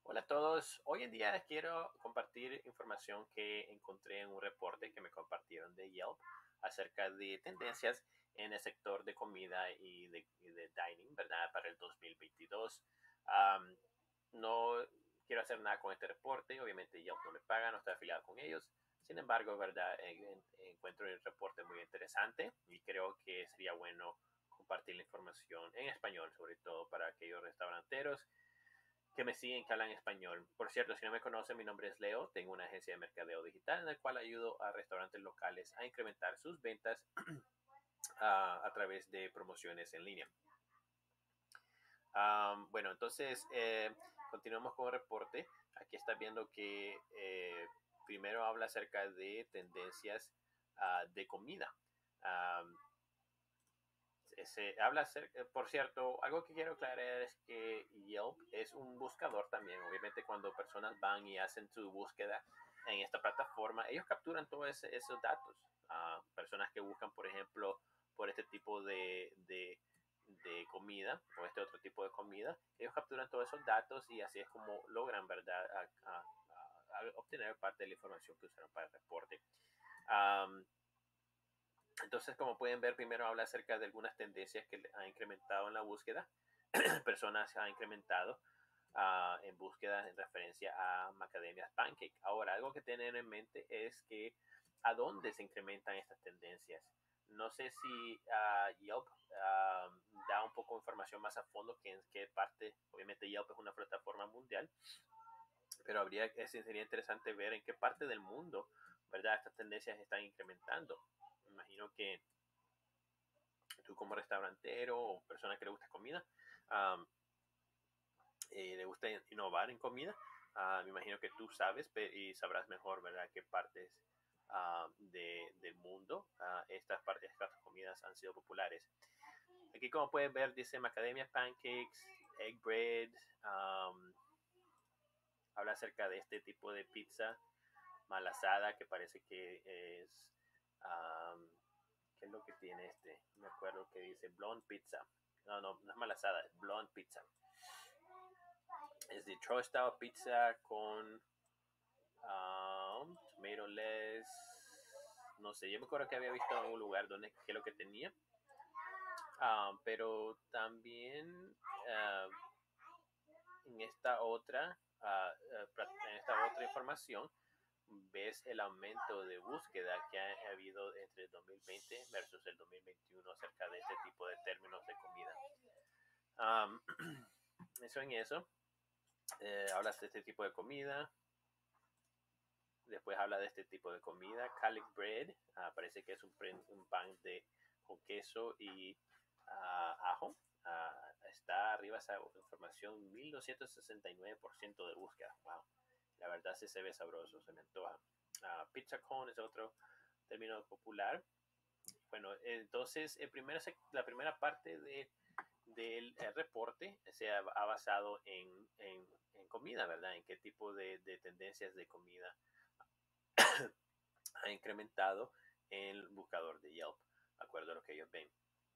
Hola a todos. Hoy en día quiero compartir información que encontré en un reporte que me compartieron de Yelp acerca de tendencias en el sector de comida y de dining, ¿verdad? Para el 2022. Um, no quiero hacer nada con este reporte. Obviamente Yelp no me paga, no estoy afiliado con ellos. Sin embargo, ¿verdad? Encuentro el reporte muy interesante y creo que sería bueno compartir la información en español, sobre todo para aquellos restauranteros que me siguen que hablan español. Por cierto, si no me conocen, mi nombre es Leo, tengo una agencia de mercadeo digital en la cual ayudo a restaurantes locales a incrementar sus ventas a través de promociones en línea. Bueno, entonces continuamos con el reporte. Aquí está viendo que primero habla acerca de tendencias de comida. Um, se habla acerca, por cierto, algo que quiero aclarar es que Yelp es un buscador también. Obviamente cuando personas van y hacen su búsqueda en esta plataforma, ellos capturan todos esos datos. Personas que buscan, por ejemplo, por este tipo de comida o este otro tipo de comida, ellos capturan todos esos datos y así es como logran, ¿verdad?, a obtener parte de la información que usaron para el reporte. Um, entonces, como pueden ver, primero habla acerca de algunas tendencias que ha incrementado en la búsqueda. Personas han incrementado en búsqueda en referencia a Macadamia's Pancake. Ahora, algo que tener en mente es que a dónde se incrementan estas tendencias. No sé si Yelp da un poco de información más a fondo que en qué parte. Obviamente Yelp es una plataforma mundial, pero sería interesante ver en qué parte del mundo, ¿verdad?, estas tendencias están incrementando. Me imagino que tú como restaurantero o persona que le gusta comida, um, le gusta innovar en comida, me imagino que tú sabes y sabrás mejor, ¿verdad?, qué partes del mundo estas comidas han sido populares. Aquí, como puedes ver, dice Macadamia Pancakes, Egg Bread, habla acerca de este tipo de pizza malasada que parece que es ¿qué es lo que tiene este? Me acuerdo que dice blonde pizza. No, no, no es malasada, es blonde pizza. Es Detroit style pizza con tomato less. No sé, yo me acuerdo que había visto en un lugar donde qué es lo que tenía. Pero también en esta otra información ves el aumento de búsqueda que ha habido entre el 2020 versus el 2021 acerca de este tipo de términos de comida. Um, eso en eso. Hablas de este tipo de comida. Después habla de este tipo de comida. Calic bread. Parece que es un pan con queso y ajo. Está arriba esa información, 1269% de búsqueda. Wow. La verdad sí se ve sabroso, se me antoja. Pizza cone es otro término popular. Bueno, entonces la primera parte del reporte se ha basado en comida, ¿verdad? En qué tipo de tendencias de comida ha incrementado el buscador de Yelp, de acuerdo a lo que ellos ven.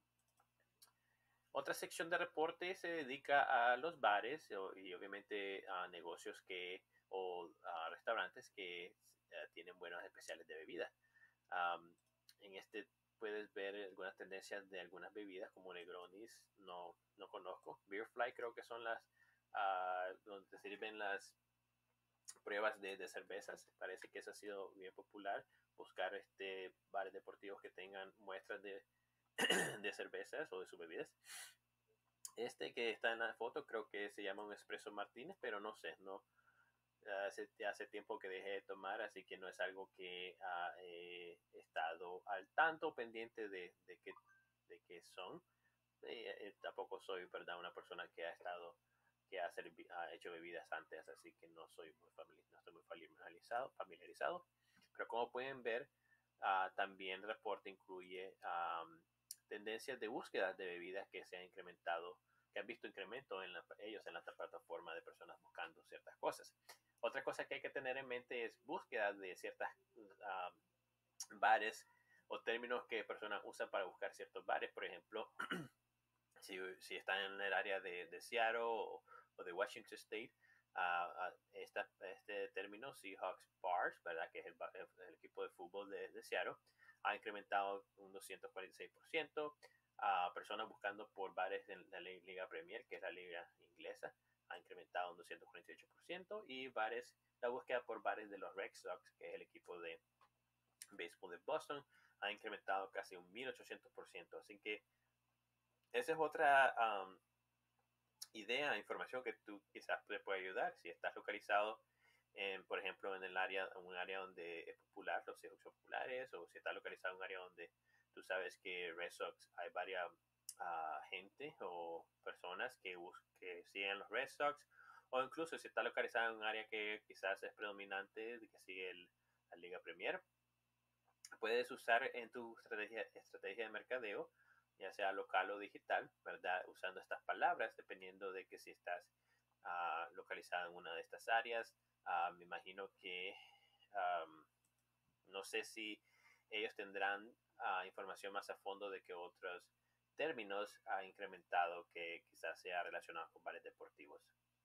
Otra sección de reporte se dedica a los bares y obviamente a negocios o a restaurantes que tienen buenos especiales de bebidas. En este puedes ver algunas tendencias de algunas bebidas como Negronis, no conozco. Beerfly creo que son las donde te sirven las pruebas de cervezas. Parece que eso ha sido bien popular. Buscar bares deportivos que tengan muestras de cervezas o de sus bebidas. Este que está en la foto creo que se llama un Espresso Martínez, pero no sé, no, hace tiempo que dejé de tomar, así que no es algo que he estado al tanto pendiente de qué son. Tampoco soy, ¿verdad?, una persona que ha hecho bebidas antes, así que no estoy muy familiarizado. Pero como pueden ver, también el reporte incluye tendencias de búsqueda de bebidas que se han incrementado, que han visto incremento ellos en la plataforma de personas buscando ciertas cosas. Otra cosa que hay que tener en mente es búsqueda de ciertas bares o términos que personas usan para buscar ciertos bares. Por ejemplo, si están en el área de Seattle o de Washington State, Este término Seahawks Bars, ¿verdad? Que es el equipo de fútbol de Seattle, ha incrementado un 246%. Personas buscando por bares en la Liga Premier, que es la liga inglesa, ha incrementado un 248%. Y la búsqueda por bares de los Red Sox, que es el equipo de béisbol de Boston, ha incrementado casi un 1800%. Así que esa es otra idea, información que tú quizás te puede ayudar si estás localizado por ejemplo, en un área donde es popular, los Seahawks son populares, o si estás localizado en un área donde tú sabes que Red Sox hay varias gente o personas que siguen los Red Sox, o incluso si está localizado en un área que quizás es predominante, que sigue la Liga Premier, puedes usar en tu estrategia de mercadeo, ya sea local o digital, ¿verdad? Usando estas palabras, dependiendo de que si estás localizado en una de estas áreas. Me imagino que no sé si ellos tendrán información más a fondo de que otros términos ha incrementado que quizás sea relacionado con bares deportivos.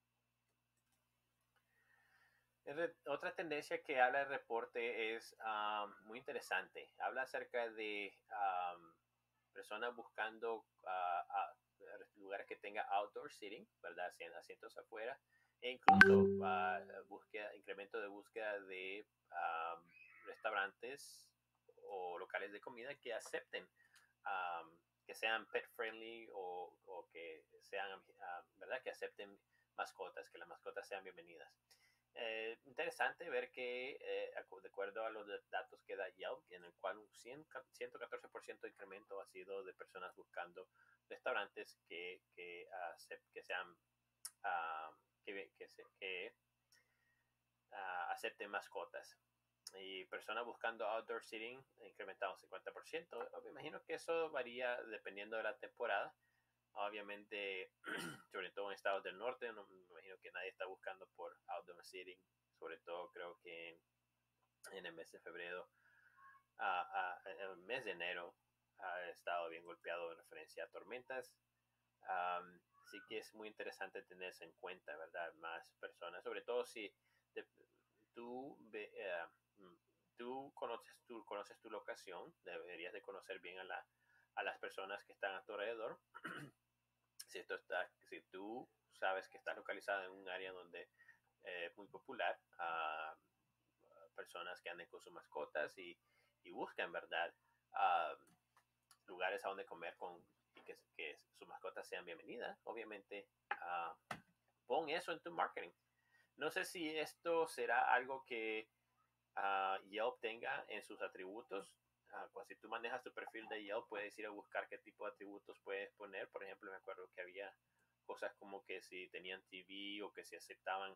Otra tendencia que habla el reporte es muy interesante. Habla acerca de personas buscando lugares que tenga outdoor seating, ¿verdad? Asientos afuera, e incluso incremento de búsqueda de restaurantes o locales de comida que acepten, que sean pet friendly o que sean, ¿verdad? Que acepten mascotas, que las mascotas sean bienvenidas. Interesante ver que, de acuerdo a los datos que da Yelp, en el cual un 114% de incremento ha sido de personas buscando restaurantes que sean que acepten mascotas. Y personas buscando outdoor seating incrementado un 50%. Me imagino que eso varía dependiendo de la temporada. Obviamente, sobre todo en estados del norte, no me imagino que nadie está buscando por outdoor seating. Sobre todo creo que en el mes de febrero, en el mes de enero, ha estado bien golpeado en referencia a tormentas. Así que es muy interesante tener eso en cuenta, ¿verdad? Más personas, sobre todo si de, tú, tú conoces tu locación, deberías de conocer bien a las personas que están a tu alrededor. Si tú sabes que estás localizado en un área donde es muy popular, personas que anden con sus mascotas y buscan, ¿verdad? Lugares a donde comer y que sus mascotas sean bienvenidas. Obviamente, pon eso en tu marketing. No sé si esto será algo que Yelp tenga en sus atributos. Pues si tú manejas tu perfil de Yelp, puedes ir a buscar qué tipo de atributos puedes poner. Por ejemplo, me acuerdo que había cosas como que si tenían TV o que si aceptaban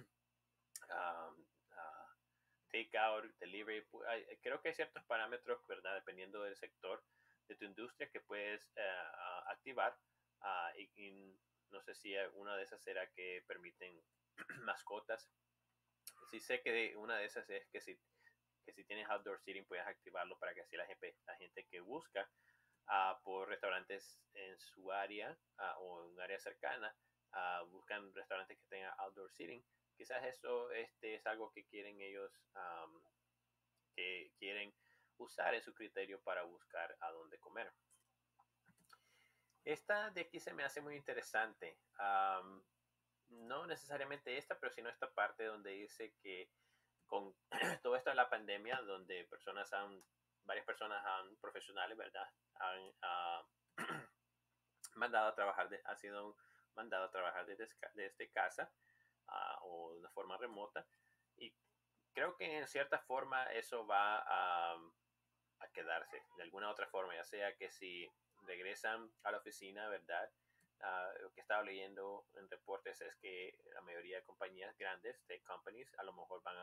takeout, delivery. Creo que hay ciertos parámetros, ¿verdad? Dependiendo del sector de tu industria que puedes activar. Y no sé si una de esas será que permiten mascotas. Sí sé que una de esas es que si tienes outdoor seating puedes activarlo para que así la gente que busca por restaurantes en su área o en un área cercana, buscan restaurantes que tengan outdoor seating. Quizás eso es algo que quieren ellos, que quieren usar en su criterio para buscar a dónde comer. Esta de aquí se me hace muy interesante. No necesariamente esta, pero sino esta parte donde dice que con todo esto de la pandemia, donde varias personas profesionales, ¿verdad? Han mandado a trabajar, ha sido mandado a trabajar desde casa o de una forma remota. Y creo que en cierta forma eso va a quedarse de alguna otra forma, ya sea que si regresan a la oficina, ¿verdad? Lo que estaba leyendo en reportes es que la mayoría de compañías grandes, tech companies, a lo mejor van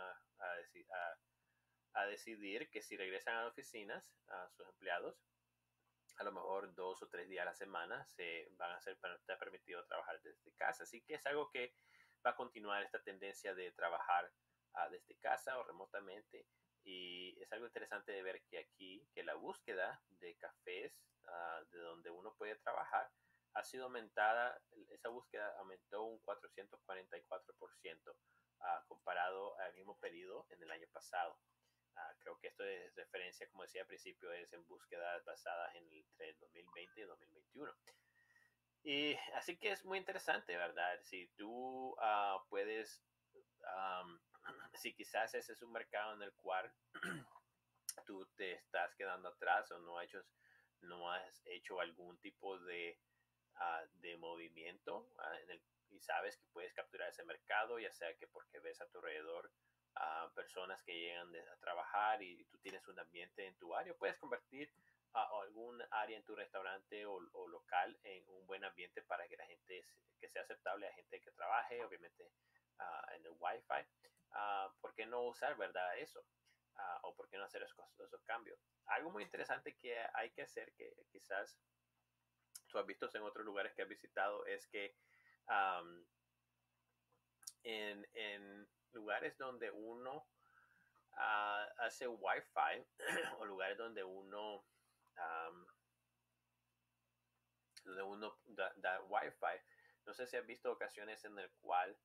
a decidir que si regresan a las oficinas, a sus empleados, a lo mejor 2 o 3 días a la semana se van a ser permitido trabajar desde casa. Así que es algo que va a continuar esta tendencia de trabajar desde casa o remotamente. Y es algo interesante de ver que aquí, que la búsqueda de cafés de donde uno puede trabajar ha sido aumentada. Esa búsqueda aumentó un 444%. comparado al mismo periodo en el año pasado. Creo que esto es referencia, como decía al principio, es en búsquedas basadas entre el 2020 y 2021. Y así que es muy interesante, ¿verdad? Si tú puedes, um, si quizás ese es un mercado en el cual tú te estás quedando atrás o no has hecho algún tipo de movimiento y sabes que puedes capturar ese mercado, ya sea que porque ves a tu alrededor personas que llegan a trabajar y tú tienes un ambiente en tu área, puedes convertir algún área en tu restaurante o local en un buen ambiente para que la gente, que sea aceptable a gente que trabaje, obviamente en el Wi-Fi. ¿Por qué no usar, verdad, eso? O por qué no hacer esos cambios? Algo muy interesante que hay que hacer, que quizás tú has visto en otros lugares que has visitado, es que um, en lugares donde uno hace Wi-Fi o lugares donde uno da Wi-Fi, no sé si has visto ocasiones en el cual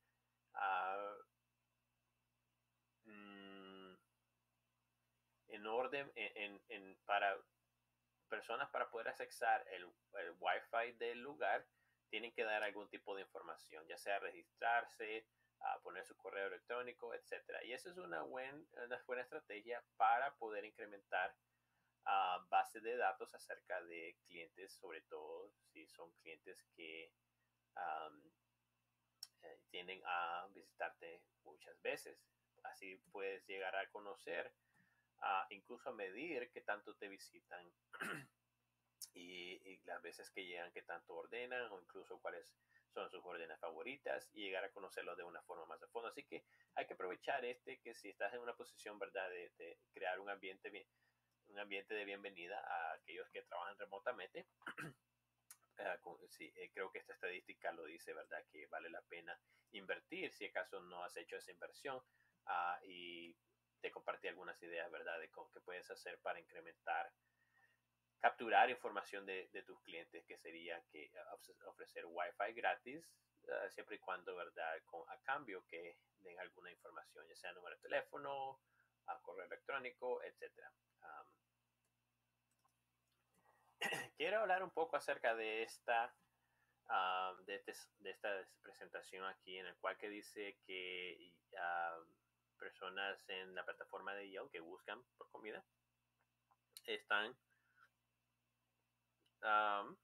en orden para personas para poder accesar el Wi-Fi del lugar tienen que dar algún tipo de información, ya sea registrarse, poner su correo electrónico, etcétera. Y eso es una buena estrategia para poder incrementar base de datos acerca de clientes, sobre todo si son clientes que um, tienden a visitarte muchas veces. Así puedes llegar a conocer, incluso a medir qué tanto te visitan y las veces que llegan, qué tanto ordenan o incluso cuáles son sus órdenes favoritas y llegar a conocerlos de una forma más a fondo. Así que hay que aprovechar que si estás en una posición, ¿verdad?, de crear un ambiente de bienvenida a aquellos que trabajan remotamente. Sí, creo que esta estadística lo dice, ¿verdad?, que vale la pena invertir si acaso no has hecho esa inversión, y te compartí algunas ideas, ¿verdad?, de qué puedes hacer para capturar información de tus clientes, que sería que ofrecer Wi-Fi gratis, siempre y cuando, ¿verdad?, a cambio que den alguna información, ya sea número de teléfono, correo electrónico, etcétera. Quiero hablar un poco acerca de esta presentación aquí, en el cual que dice que personas en la plataforma de Yelp que buscan por comida están um,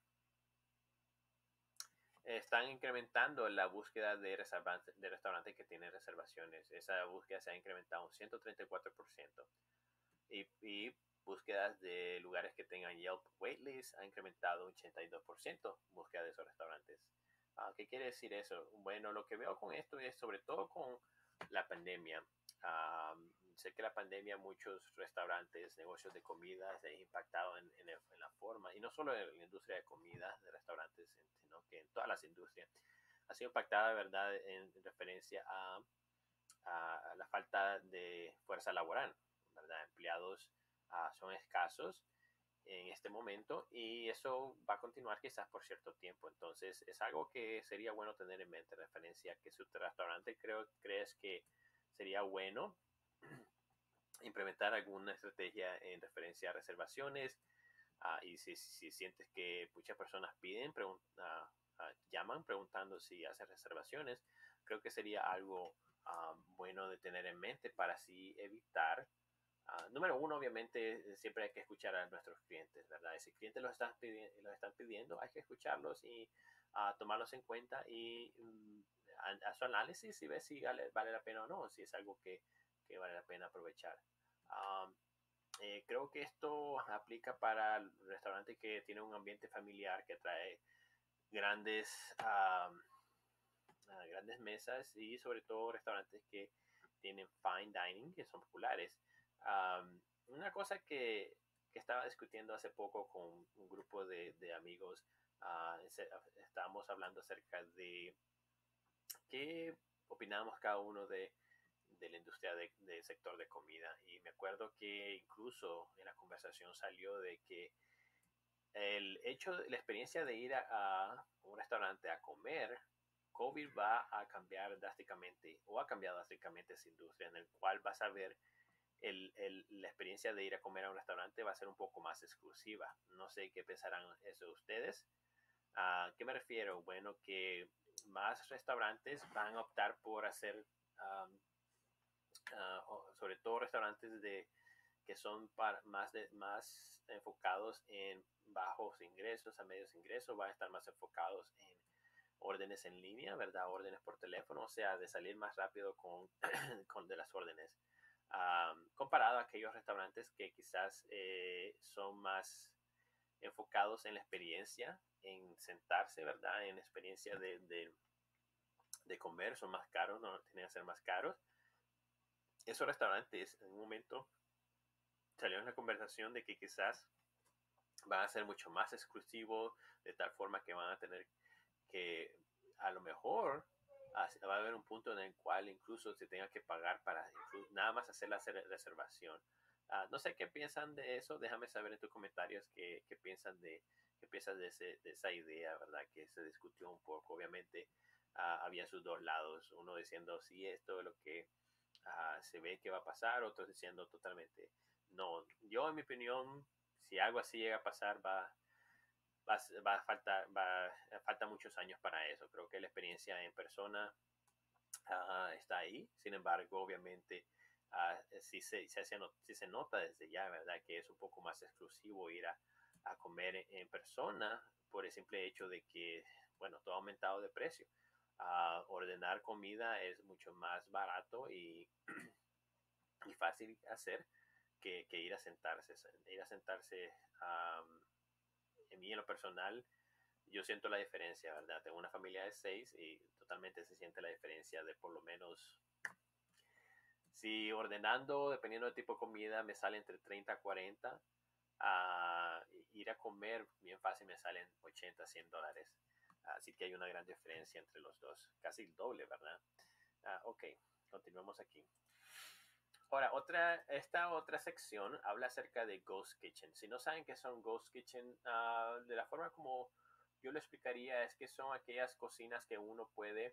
están incrementando la búsqueda de restaurantes que tienen reservaciones. Esa búsqueda se ha incrementado un 134%. Y búsquedas de lugares que tengan Yelp waitlist ha incrementado un 82% búsqueda de esos restaurantes. ¿Qué quiere decir eso? Bueno, lo que veo con esto es sobre todo con la pandemia. Sé que la pandemia muchos restaurantes, negocios de comida se han impactado en la forma, y no solo en la industria de comida, de restaurantes, sino que en todas las industrias. Ha sido impactada, ¿verdad?, en referencia a la falta de fuerza laboral, ¿verdad? Empleados son escasos en este momento y eso va a continuar quizás por cierto tiempo. Entonces es algo que sería bueno tener en mente, referencia a que su restaurante crees que sería bueno implementar alguna estrategia en referencia a reservaciones, y si sientes que muchas personas llaman preguntando si hacen reservaciones, creo que sería algo bueno de tener en mente para así evitar. Número uno, obviamente, siempre hay que escuchar a nuestros clientes, ¿verdad? Si clientes los están pidiendo, hay que escucharlos y tomarlos en cuenta y a su análisis y ver si vale la pena o no, si es algo que vale la pena aprovechar. Creo que esto aplica para restaurantes que tienen un ambiente familiar que trae grandes, grandes mesas, y sobre todo restaurantes que tienen fine dining, que son populares. Una cosa que estaba discutiendo hace poco con un grupo de amigos, estábamos hablando acerca de qué opinábamos cada uno de la industria del sector de comida, y me acuerdo que incluso en la conversación salió de que la experiencia de ir a un restaurante a comer COVID va a cambiar drásticamente o ha cambiado drásticamente esa industria en el cual vas a ver la experiencia de ir a comer a un restaurante va a ser un poco más exclusiva. No sé qué pensarán eso ustedes. ¿A qué me refiero? Bueno, que más restaurantes van a optar por hacer, sobre todo restaurantes que son más enfocados en bajos ingresos, a medios ingresos, van a estar más enfocados en órdenes en línea, ¿verdad? Órdenes por teléfono, o sea, de salir más rápido con de las órdenes. Comparado a aquellos restaurantes que quizás son más enfocados en la experiencia, en sentarse, ¿verdad? En la experiencia de comer, son más caros, no tienen que ser más caros. Esos restaurantes en un momento salió en la conversación de que quizás van a ser mucho más exclusivos, de tal forma que van a tener que, a lo mejor, va a haber un punto en el cual incluso se tenga que pagar para nada más hacer la reservación. No sé qué piensan de eso, déjame saber en tus comentarios qué piensan de esa idea, ¿verdad? Que se discutió un poco. Obviamente había sus dos lados, uno diciendo sí, esto es lo que se ve que va a pasar, otros diciendo totalmente no. Yo, en mi opinión, si algo así llega a pasar, falta muchos años para eso. Creo que la experiencia en persona está ahí. Sin embargo, obviamente, sí se nota desde ya, ¿verdad? Que es un poco más exclusivo ir a comer en persona por el simple hecho de que, bueno, todo ha aumentado de precio. Ordenar comida es mucho más barato y fácil hacer que ir a sentarse. Ir a sentarse, en mí, en lo personal, yo siento la diferencia, ¿verdad? Tengo una familia de 6 y totalmente se siente la diferencia de por lo menos, si ordenando, dependiendo del tipo de comida, me sale entre 30 a 40, ir a comer bien fácil me salen 80, $100. Así que hay una gran diferencia entre los dos, casi el doble, ¿verdad? Ok, continuamos aquí. Ahora, esta otra sección habla acerca de Ghost Kitchen. Si no saben qué son Ghost Kitchen, de la forma como yo lo explicaría es que son aquellas cocinas que uno puede,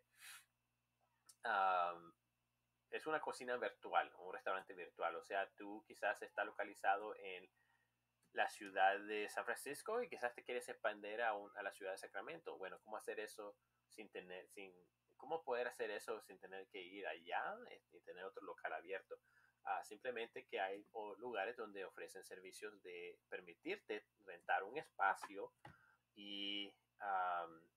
um, es una cocina virtual, un restaurante virtual. O sea, tú quizás está localizado en la ciudad de San Francisco y quizás te quieres expandir a la ciudad de Sacramento. Bueno, ¿cómo hacer eso cómo poder hacer eso sin tener que ir allá y tener otro local abierto? Simplemente que hay lugares donde ofrecen servicios de permitirte rentar un espacio y, um,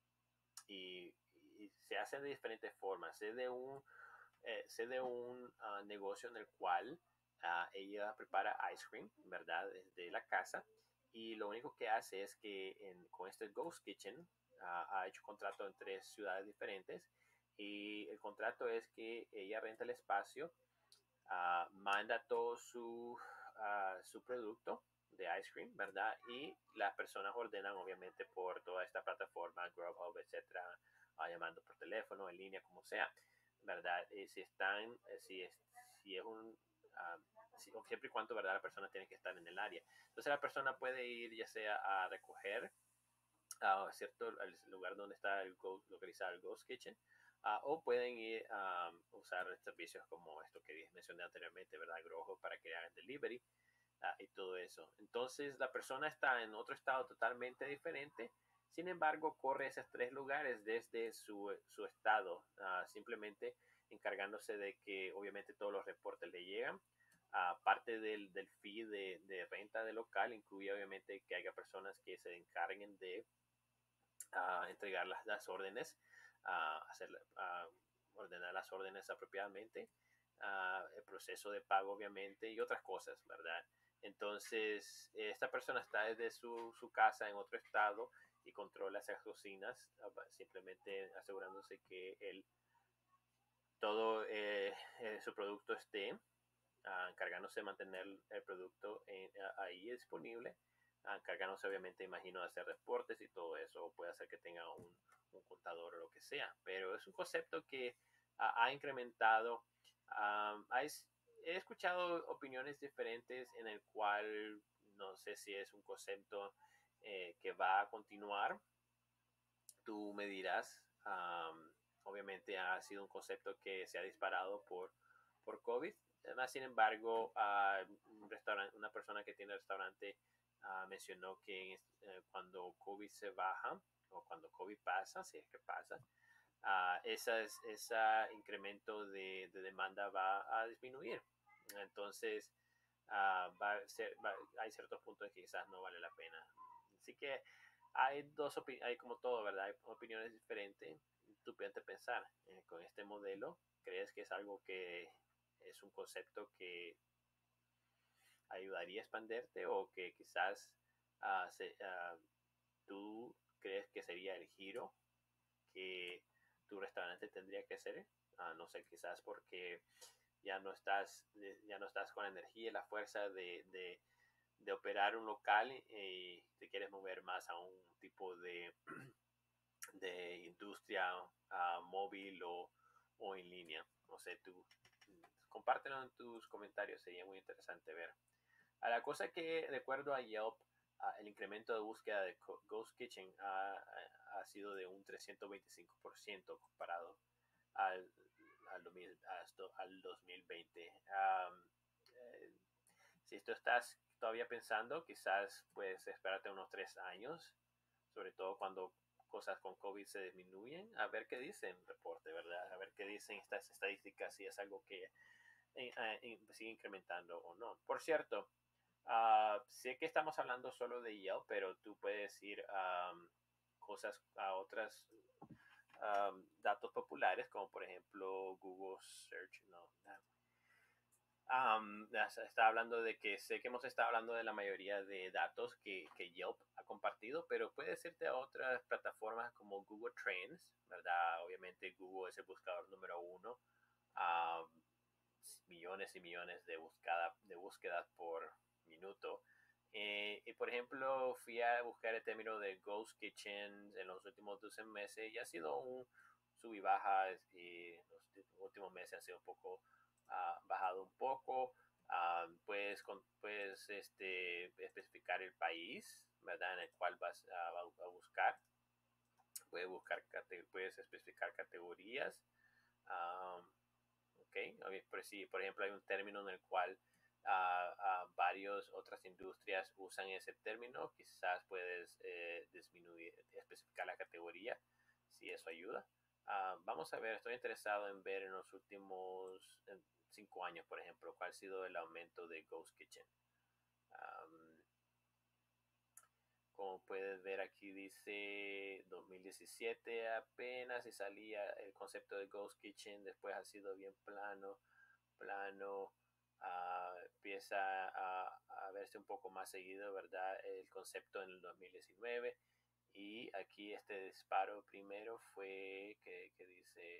y se hace de diferentes formas. Sé de un negocio en el cual ella prepara ice cream, ¿verdad? Desde la casa. Y lo único que hace es que con este Ghost Kitchen ha hecho contrato en 3 ciudades diferentes. Y el contrato es que ella renta el espacio, manda todo su producto de ice cream, ¿verdad? Y las personas ordenan obviamente por toda esta plataforma, Grubhub, etcétera, llamando por teléfono, en línea, como sea, ¿verdad? Si es un, siempre y cuando, ¿verdad? La persona tiene que estar en el área. Entonces la persona puede ir ya sea a recoger al lugar donde está localizado el Ghost Kitchen, o pueden ir a usar servicios como esto que mencioné anteriormente, ¿verdad? Grojo para que hagan delivery y todo eso. Entonces la persona está en otro estado totalmente diferente, sin embargo corre esos 3 lugares desde su estado, simplemente encargándose de que obviamente todos los reportes le llegan. Parte del fee de renta del local incluye obviamente que haya personas que se encarguen de entregar las órdenes, ordenar las órdenes apropiadamente, el proceso de pago obviamente y otras cosas, ¿verdad? Entonces, esta persona está desde su casa en otro estado y controla esas cocinas, simplemente asegurándose que todo su producto esté, encargándose de mantener el producto ahí disponible, encargándose obviamente, imagino, de hacer reportes y todo eso, o puede hacer que tenga un contador o lo que sea, pero es un concepto que ha incrementado. He escuchado opiniones diferentes en el cual no sé si es un concepto que va a continuar. Tú me dirás, Obviamente ha sido un concepto que se ha disparado por COVID. Además, sin embargo, una persona que tiene restaurante mencionó que cuando COVID se baja o cuando COVID pasa, si es que pasa, ese incremento de demanda va a disminuir. Entonces, hay ciertos puntos que quizás no vale la pena. Así que hay como todo, ¿verdad? Hay opiniones diferentes. Tú puedes pensar con este modelo, ¿crees que es algo que es un concepto que ayudaría a expanderte o que quizás tú crees que sería el giro que tu restaurante tendría que hacer? No sé, quizás porque ya no estás con la energía y la fuerza de operar un local y te quieres mover más a un tipo de industria móvil o en línea. No sé, tú compártelo en tus comentarios, sería muy interesante ver. La cosa que, de acuerdo a Yelp, el incremento de búsqueda de Ghost Kitchen ha sido de un 325% comparado al, al 2020. Si tú estás todavía pensando, quizás puedes esperarte unos 3 años, sobre todo cuando cosas con COVID se disminuyen, a ver qué dicen el reporte, ¿verdad? A ver qué dicen estas estadísticas, si es algo que sigue incrementando o no. Por cierto, sé que estamos hablando solo de Yelp, pero tú puedes ir cosas a otras datos populares, como por ejemplo Google Search. No, está hablando de que sé que hemos estado hablando de la mayoría de datos que Yelp ha compartido, pero puedes irte a otras plataformas como Google Trends, ¿verdad? Obviamente Google es el buscador número uno. Um, Millones y millones de búsquedas por minuto. Y por ejemplo, fui a buscar el término de Ghost Kitchen en los últimos 12 meses y ha sido un sub y baja, y los últimos meses ha sido un poco bajado un poco. Puedes especificar el país, ¿verdad? En el cual vas a buscar. Puedes especificar categorías. Um, Okay. Si, por ejemplo, hay un término en el cual varias otras industrias usan ese término, quizás puedes disminuir, especificar la categoría, si eso ayuda. Vamos a ver, estoy interesado en ver en los últimos 5 años, por ejemplo, cuál ha sido el aumento de Ghost Kitchen. Como puedes ver aquí dice 2017 apenas y salía el concepto de Ghost Kitchen, después ha sido bien plano, empieza a verse un poco más seguido, ¿verdad? El concepto en el 2019 y aquí este disparo primero fue que dice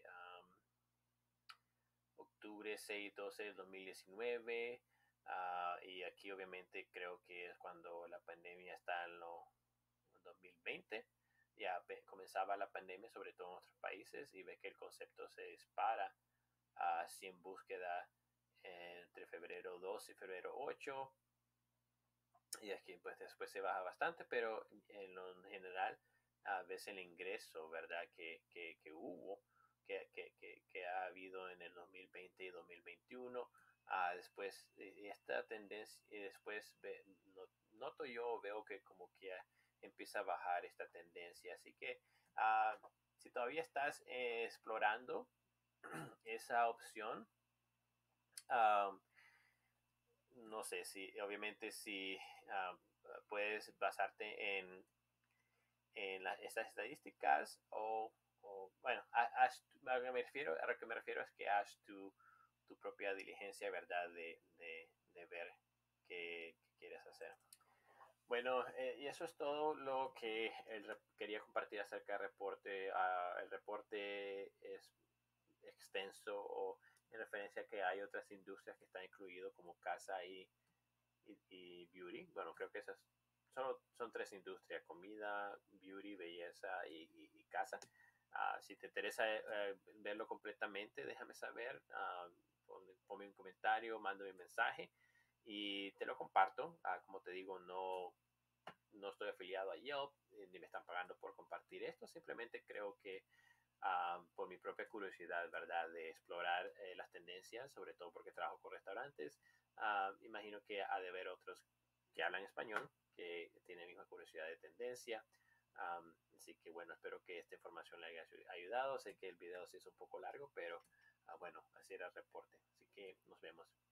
octubre 6-12 del 2019. Y aquí obviamente creo que es cuando la pandemia está en los 2020. Ya comenzaba la pandemia, sobre todo en otros países, y ve que el concepto se dispara a 100 búsquedas entre febrero 2 y febrero 8. Y aquí pues después se baja bastante, pero en lo general ves el ingreso, ¿verdad? Que hubo, que ha habido en el 2020 y 2021. Después esta tendencia, después noto yo, veo que como que empieza a bajar esta tendencia. Así que si todavía estás explorando esa opción, no sé si, obviamente, si puedes basarte en estas estadísticas bueno, a lo que me refiero es que haz tu propia diligencia, ¿verdad? De ver qué quieres hacer. Bueno, y eso es todo lo que quería compartir acerca del reporte. El reporte es extenso en referencia a que hay otras industrias que están incluidas como casa y beauty. Bueno, creo que esas son tres industrias: comida, beauty, belleza y casa. Si te interesa verlo completamente, déjame saber. Ponme un comentario, mándame un mensaje y te lo comparto. Como te digo, no estoy afiliado a Yelp, ni me están pagando por compartir esto. Simplemente creo que por mi propia curiosidad, ¿verdad? De explorar las tendencias, sobre todo porque trabajo con restaurantes. Imagino que ha de haber otros que hablan español, que tienen la misma curiosidad de tendencia. Así que bueno, espero que esta información le haya ayudado. Sé que el video sí es un poco largo, pero bueno, así era el reporte. Así que nos vemos.